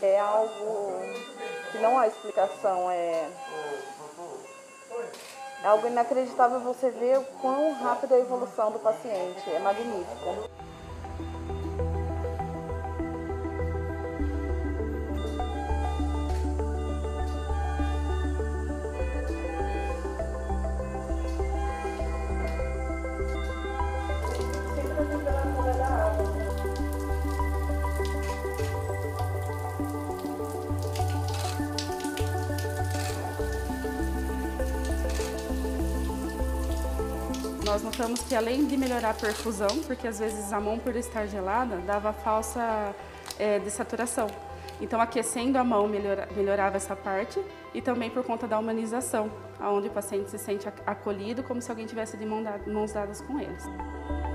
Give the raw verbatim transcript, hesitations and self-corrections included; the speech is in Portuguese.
É algo que não há explicação, é, é algo inacreditável você ver o quão rápida é a evolução do paciente, é magnífico. Nós notamos que além de melhorar a perfusão, porque às vezes a mão por estar gelada dava falsa é, dessaturação. Então aquecendo a mão melhora, melhorava essa parte e também por conta da humanização, onde o paciente se sente acolhido como se alguém tivesse de mãos dadas com eles.